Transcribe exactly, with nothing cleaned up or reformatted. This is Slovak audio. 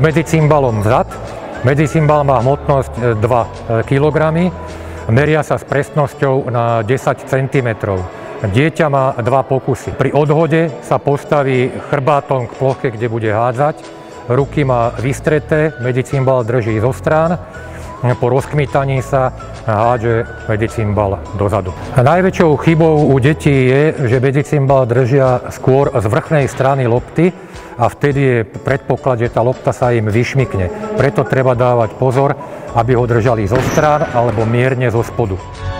medicimbalom vzad. Medicimbal má hmotnosť dva kilogramy, meria sa s presnosťou na desať centimetrov. Dieťa má dva pokusy. Pri odhode sa postaví chrbátom k ploche, kde bude hádzať. Ruky má vystreté, medicimbal drží zo strán. Po rozkmitaní sa hádže medicimbal dozadu. A najväčšou chybou u detí je, že medicimbal držia skôr z vrchnej strany lopty a vtedy je predpoklad, že tá lopta sa im vyšmykne. Preto treba dávať pozor, aby ho držali zo strán alebo mierne zo spodu.